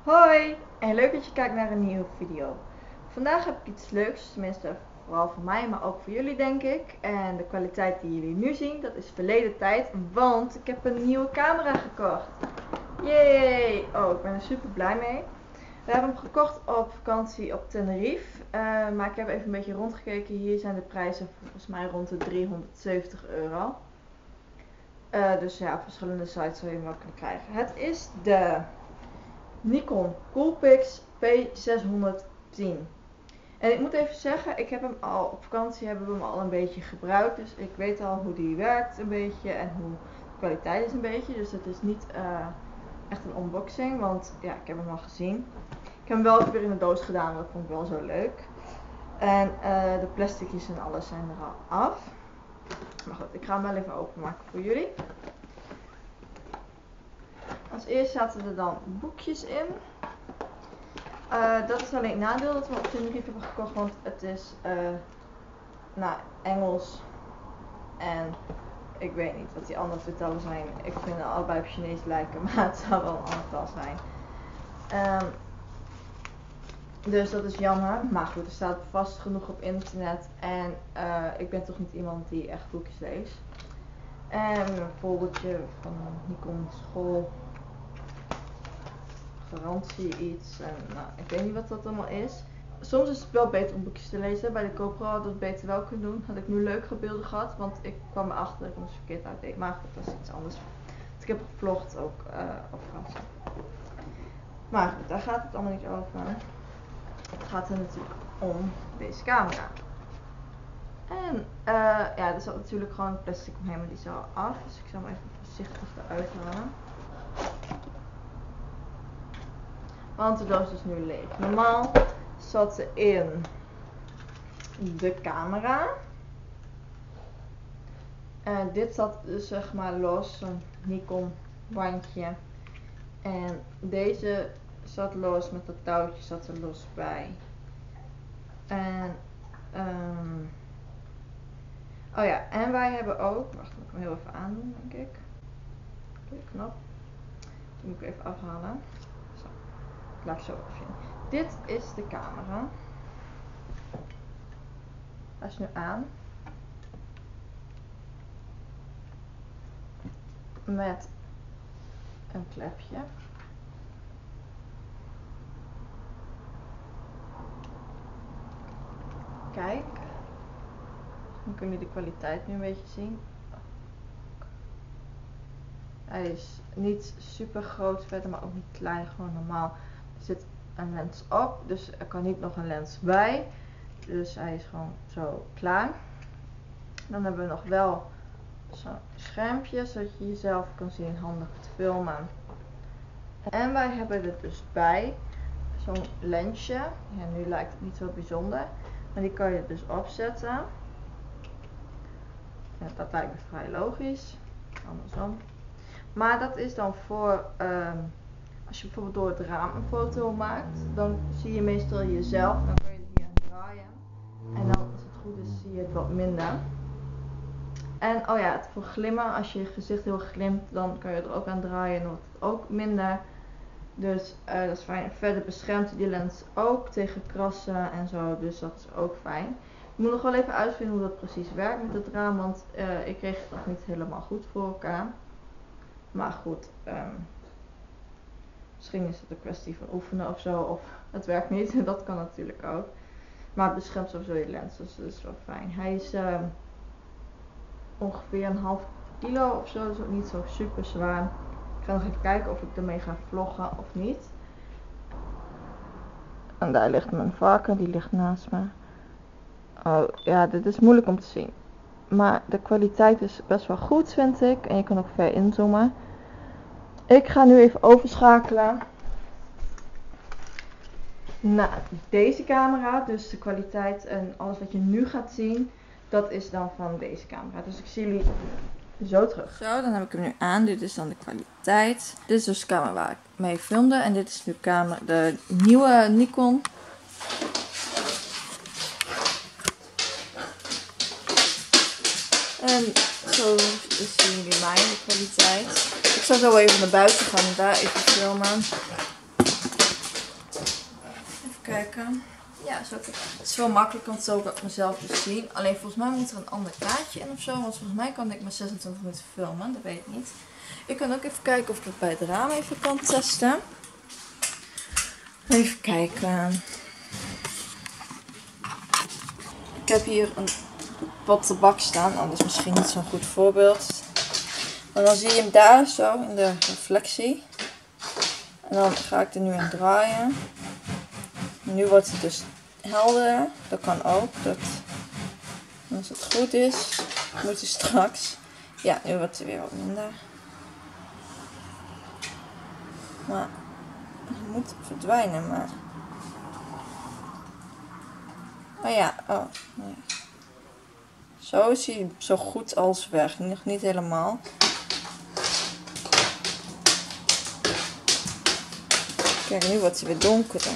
Hoi en leuk dat je kijkt naar een nieuwe video. Vandaag heb ik iets leuks, tenminste vooral voor mij, maar ook voor jullie denk ik. En de kwaliteit die jullie nu zien, dat is verleden tijd, want ik heb een nieuwe camera gekocht. Yay! Oh, ik ben er super blij mee. We hebben hem gekocht op vakantie op Tenerife, maar ik heb even een beetje rondgekeken. Hier zijn de prijzen volgens mij rond de €370. Dus ja, op verschillende sites zou je hem wel kunnen krijgen. Het is de Nikon Coolpix P610. En ik moet even zeggen, ik heb hem al op vakantie hebben we hem al een beetje gebruikt. Dus ik weet al hoe die werkt een beetje en hoe de kwaliteit is een beetje. Dus het is niet echt een unboxing, want ja, ik heb hem al gezien. Ik heb hem wel even weer in de doos gedaan, dat vond ik wel zo leuk. En de plasticjes en alles zijn er al af. Maar goed, ik ga hem wel even openmaken voor jullie. Als eerst zaten er dan boekjes in. Dat is alleen het nadeel dat we op Tenerife hebben gekocht, want het is Engels en ik weet niet wat die andere vertellen zijn. Ik vind het allebei op Chinees lijken, maar het zou wel een andere taal zijn. Dus dat is jammer, maar goed, er staat vast genoeg op internet en ik ben toch niet iemand die echt boekjes leest. En een foldertje van een Nikon school, garantie iets en nou, ik weet niet wat dat allemaal is. Soms is het wel beter om boekjes te lezen. Bij de GoPro had ik dat beter wel kunnen doen. Had ik nu leukere beelden gehad, want ik kwam erachter dat ik hem dus verkeerd uitdeed. Maar goed, dat is iets anders. Dus ik heb gevlogd ook op vakantie. Maar goed, daar gaat het allemaal niet over. Het gaat er natuurlijk om deze camera. En ja, er zat natuurlijk gewoon plastic omheen, maar die is al af. Dus ik zal hem even voorzichtig eruit halen. Want de doos is nu leeg. Normaal zat ze in de camera. En dit zat dus zeg maar los, zo'n Nikon bandje. En deze zat los, met dat touwtje zat er los bij. En oh ja, en wij hebben ook, wacht, moet ik hem heel even aandoen denk ik. De knop. Die moet ik even afhalen. Zo, ik laat het zo even zien. Dit is de camera. Hij is nu aan. Met een klepje. Kijk. Dan kun je de kwaliteit nu een beetje zien. Hij is niet super groot verder, maar ook niet klein. Gewoon normaal. Er zit een lens op, dus er kan niet nog een lens bij. Dus hij is gewoon zo klaar. Dan hebben we nog wel zo'n schermpje, zodat je jezelf kan zien handig te filmen. En wij hebben er dus bij zo'n lensje. Ja, nu lijkt het niet zo bijzonder, maar die kan je dus opzetten. Ja, dat lijkt me vrij logisch. Andersom. Maar dat is dan voor als je bijvoorbeeld door het raam een foto maakt, dan zie je meestal jezelf. Dan kan je het hier aan draaien. En dan, als het goed is, zie je het wat minder. En oh ja, het voor glimmen, als je gezicht heel glimt, dan kan je er ook aan draaien en dan wordt het ook minder. Dus dat is fijn. Verder beschermt die lens ook tegen krassen en zo, dus dat is ook fijn. Ik moet nog wel even uitvinden hoe dat precies werkt met het raam, want ik kreeg het nog niet helemaal goed voor elkaar. Maar goed, misschien is het een kwestie van oefenen of zo, of het werkt niet, dat kan natuurlijk ook. Maar het beschermt sowieso je lens, dus dat is wel fijn. Hij is ongeveer een half kilo of zo, dus ook niet zo super zwaar. Ik ga nog even kijken of ik ermee ga vloggen of niet. En daar ligt mijn varken, die ligt naast me. Oh ja, dit is moeilijk om te zien. Maar de kwaliteit is best wel goed, vind ik. En je kan ook ver inzoomen. Ik ga nu even overschakelen naar deze camera. Dus de kwaliteit en alles wat je nu gaat zien, dat is dan van deze camera. Dus ik zie jullie zo terug. Zo, dan heb ik hem nu aan. Dit is dan de kwaliteit. Dit is dus de camera waar ik mee filmde. En dit is de nieuwe Nikon. En zo zien jullie mijn kwaliteit. Ik zal zo even naar buiten gaan en daar even filmen. kijken. Ja, zo. Het is wel makkelijk, want zo kan ik mezelf dus zien. Alleen volgens mij moet er een ander kaartje in of zo. Want volgens mij kan ik maar 26 minuten filmen. Dat weet ik niet. Ik kan ook even kijken of ik het bij het raam even kan testen. Even kijken. Ik heb hier een pot tabak staan. Oh, dat is misschien niet zo'n goed voorbeeld. Maar dan zie je hem daar zo in de reflectie. En dan ga ik er nu aan draaien. Nu wordt het dus helder. Dat kan ook. Als het goed is, moet hij straks. Ja, nu wordt het weer wat minder. Maar het moet verdwijnen, maar. Oh ja, oh. Nee. Zo is hij zo goed als weg. Nog niet helemaal. Kijk, nu wordt hij weer donkerder.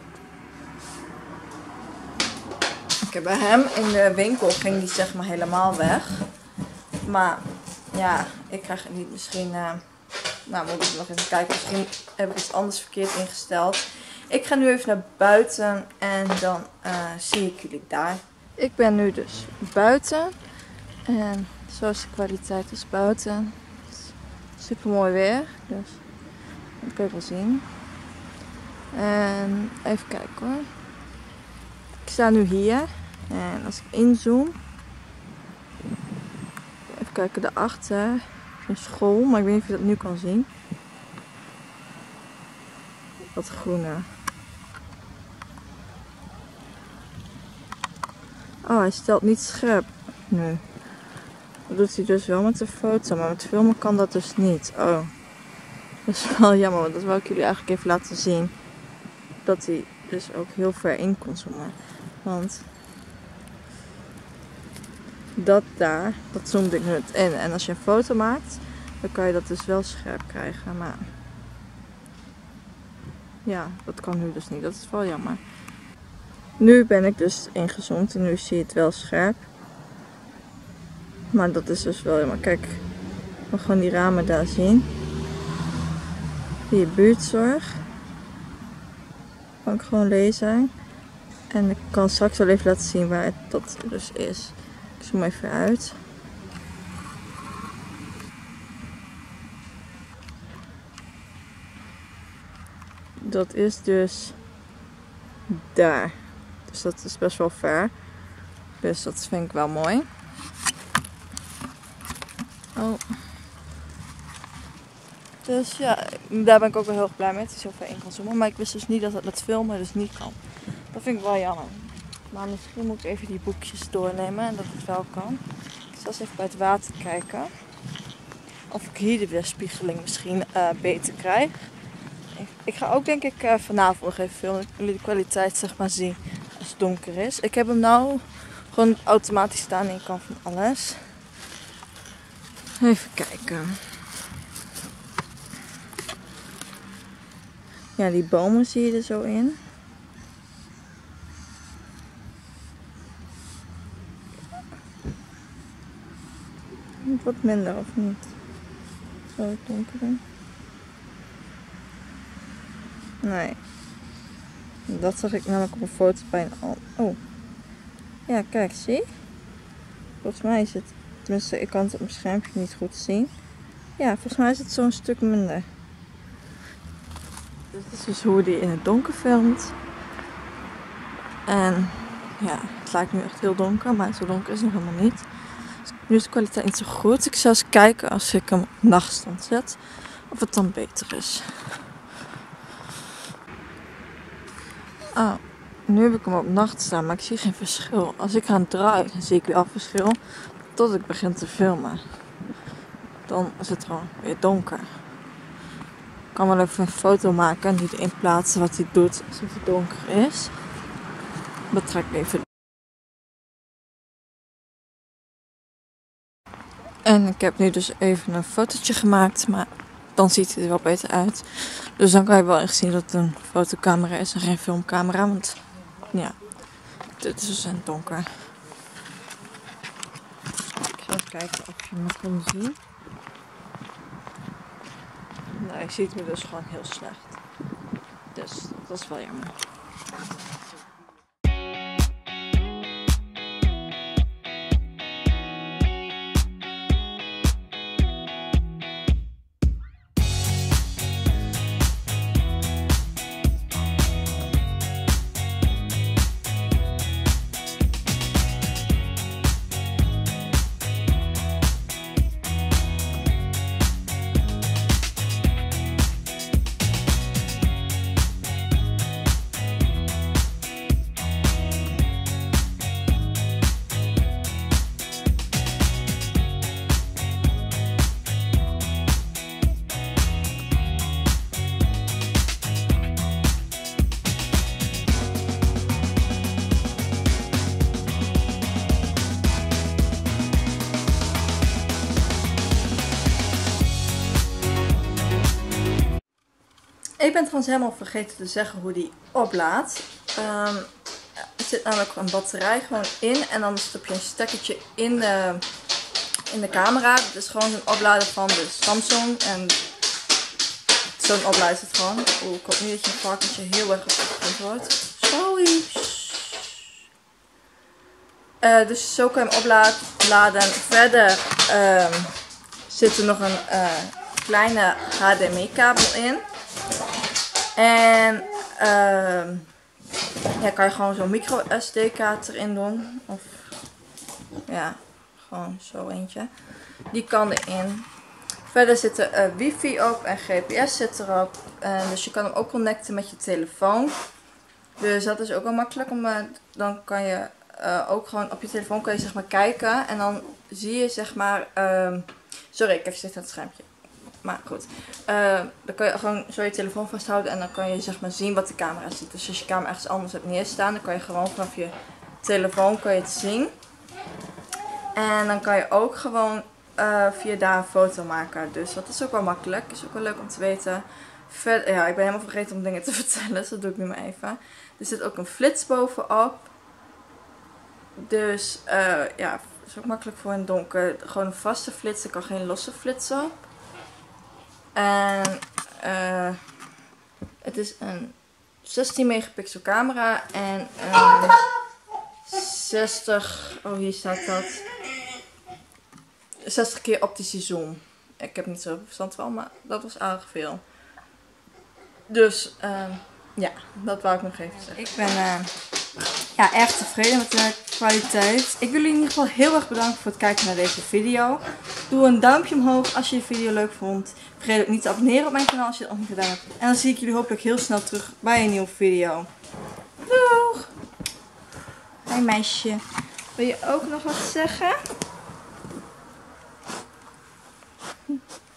Kijk, bij hem in de winkel ging die zeg maar helemaal weg. Maar ja, ik krijg het niet misschien. Nou, moet ik nog even kijken. Misschien heb ik iets anders verkeerd ingesteld. Ik ga nu even naar buiten en dan zie ik jullie daar. Ik ben nu dus buiten. En zo is de kwaliteit dus buiten. Super mooi weer. Dus dat kun je wel zien. En even kijken hoor. Ik sta nu hier. En als ik inzoom. Even kijken daarachter. Een school, maar ik weet niet of je dat nu kan zien. Wat groene. Oh, hij stelt niet scherp nu. Dat doet hij dus wel met de foto, maar met filmen kan dat dus niet. Oh, dat is wel jammer, want dat wou ik jullie eigenlijk even laten zien. Dat hij dus ook heel ver in kon zoomen. Want dat daar, dat zoomde ik nu het in. En als je een foto maakt, dan kan je dat dus wel scherp krijgen. Maar ja, dat kan nu dus niet. Dat is wel jammer. Nu ben ik dus ingezoomd en nu zie je het wel scherp. Maar dat is dus wel jammer. Kijk, ik wil gewoon die ramen daar zien. Hier buurtzorg. Kan ik gewoon lezen. En ik kan straks wel even laten zien waar dat dus is. Ik zoom even uit. Dat is dus daar. Dus dat is best wel ver. Dus dat vind ik wel mooi. Oh. Dus ja, daar ben ik ook wel heel erg blij mee dat hij zo ver in kan zoomen. Maar ik wist dus niet dat het met filmen dus niet kan. Dat vind ik wel jammer. Maar misschien moet ik even die boekjes doornemen en dat het wel kan. Ik zal eens even bij het water kijken. Of ik hier de weerspiegeling misschien beter krijg. Ik ga ook denk ik vanavond nog even filmen. Dat jullie de kwaliteit zeg maar zien als het donker is. Ik heb hem nou gewoon automatisch staan en ik kan van alles. Even kijken. Ja, die bomen zie je er zo in. Wat minder of niet? Zo donkerder. Nee. Dat zag ik namelijk op een foto bij een al. Oh. Ja, kijk, zie? Volgens mij is het. Tenminste, ik kan het op mijn schermpje niet goed zien. Ja, volgens mij is het zo'n stuk minder. Dit is dus hoe die in het donker filmt. En ja, het lijkt nu echt heel donker, maar zo donker is het nog helemaal niet. Dus nu is de kwaliteit niet zo goed. Ik zal eens kijken als ik hem op nachtstand zet, of het dan beter is. Oh, nu heb ik hem op nacht staan, maar ik zie geen verschil. Als ik aan het draaien, dan zie ik weer al verschil. Tot ik begin te filmen. Dan is het gewoon weer donker. Ik kan wel even een foto maken en die erin plaatsen wat hij doet alsof het donker is. Dat trek ik even. En ik heb nu dus even een fotootje gemaakt, maar dan ziet hij er wel beter uit. Dus dan kan je wel echt zien dat het een fotocamera is en geen filmcamera. Want ja, dit is dus in het donker. Ik ga even kijken of je me kan zien. Nou, je ziet me dus gewoon heel slecht. Dus dat is wel jammer. Ik ben trouwens helemaal vergeten te zeggen hoe die oplaadt. Er zit namelijk een batterij gewoon in en dan stop je een stekkertje in de camera. Het is gewoon zo'n oplader van de Samsung en zo'n oplader is het gewoon. Oeh, ik hoop niet dat je een varkentje heel erg op de grond hoort. Sorry. Dus zo kan je hem opladen. Verder zit er nog een kleine HDMI kabel in. En ja, kan je gewoon zo'n micro SD kaart erin doen. Of ja, gewoon zo eentje. Die kan erin. Verder zit er wifi op en GPS zit erop. Dus je kan hem ook connecten met je telefoon. Dus dat is ook wel makkelijk. Dan kan je ook gewoon op je telefoon kan je, zeg maar, kijken. En dan zie je, zeg maar... sorry, ik heb zit aan het schermpje. Maar goed. Dan kan je gewoon zo je telefoon vasthouden. En dan kan je, zeg maar, zien wat de camera ziet. Dus als je camera ergens anders hebt neerstaan, dan kan je gewoon vanaf je telefoon kan je het zien. En dan kan je ook gewoon via daar een foto maken. Dus dat is ook wel makkelijk. Is ook wel leuk om te weten. Verder, ja, ik ben helemaal vergeten om dingen te vertellen. Dus dat doe ik nu maar even. Er zit ook een flits bovenop. Dus ja, dat is ook makkelijk voor in het donker. Gewoon een vaste flits. Er kan geen losse flits op. En het is een 16 megapixel camera. En een 60... Oh, hier staat dat. 60 keer optische zoom. Ik heb niet zo verstand van, maar dat was aardig veel. Dus ja, dat wou ik nog even zeggen. Ik ben ja, erg tevreden met de kwaliteit. Ik wil jullie in ieder geval heel erg bedanken voor het kijken naar deze video. Doe een duimpje omhoog als je de video leuk vond. Vergeet ook niet te abonneren op mijn kanaal als je dat nog niet gedaan hebt. En dan zie ik jullie hopelijk heel snel terug bij een nieuwe video. Doeg! Hoi meisje. Wil je ook nog wat zeggen?